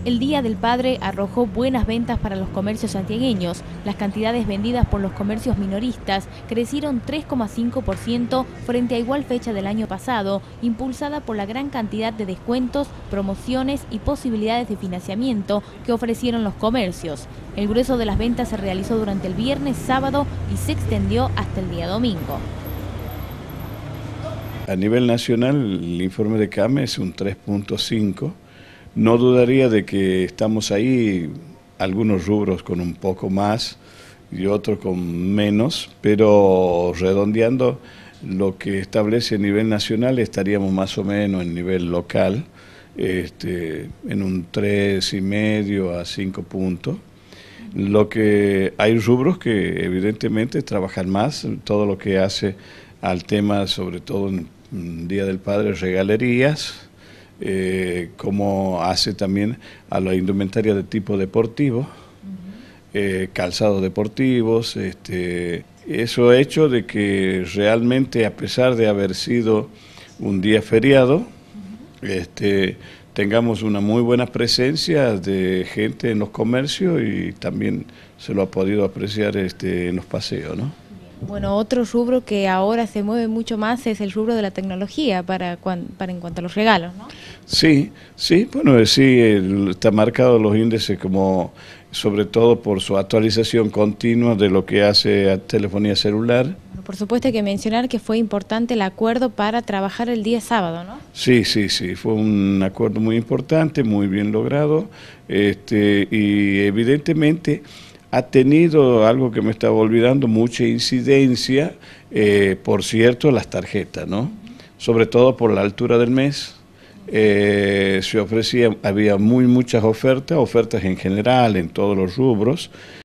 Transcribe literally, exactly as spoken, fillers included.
El Día del Padre arrojó buenas ventas para los comercios santiagueños. Las cantidades vendidas por los comercios minoristas crecieron tres coma cinco por ciento frente a igual fecha del año pasado, impulsada por la gran cantidad de descuentos, promociones y posibilidades de financiamiento que ofrecieron los comercios. El grueso de las ventas se realizó durante el viernes, sábado y se extendió hasta el día domingo. A nivel nacional, el informe de CAME es un tres punto cinco. No dudaría de que estamos ahí, algunos rubros con un poco más y otros con menos, pero redondeando lo que establece a nivel nacional estaríamos más o menos en nivel local, este, en un tres y medio a cinco puntos. Lo que hay rubros que evidentemente trabajan más, todo lo que hace al tema, sobre todo en Día del Padre, regalerías. Eh, como hace también a la indumentaria de tipo deportivo, uh-huh. eh, calzados deportivos, este, eso ha hecho de que realmente, a pesar de haber sido un día feriado, uh-huh. este, tengamos una muy buena presencia de gente en los comercios y también se lo ha podido apreciar este, en los paseos, ¿no? Bueno, otro rubro que ahora se mueve mucho más es el rubro de la tecnología para, para en cuanto a los regalos, ¿no? Sí, sí, bueno, sí, el, está marcado los índices como, sobre todo por su actualización continua de lo que hace a telefonía celular. Bueno, por supuesto hay que mencionar que fue importante el acuerdo para trabajar el día sábado, ¿no? Sí, sí, sí, fue un acuerdo muy importante, muy bien logrado, este, y evidentemente ha tenido, algo que me estaba olvidando, mucha incidencia, eh, por cierto, las tarjetas, ¿no? Sobre todo por la altura del mes, eh, se ofrecía, había muy muchas ofertas, ofertas en general, en todos los rubros,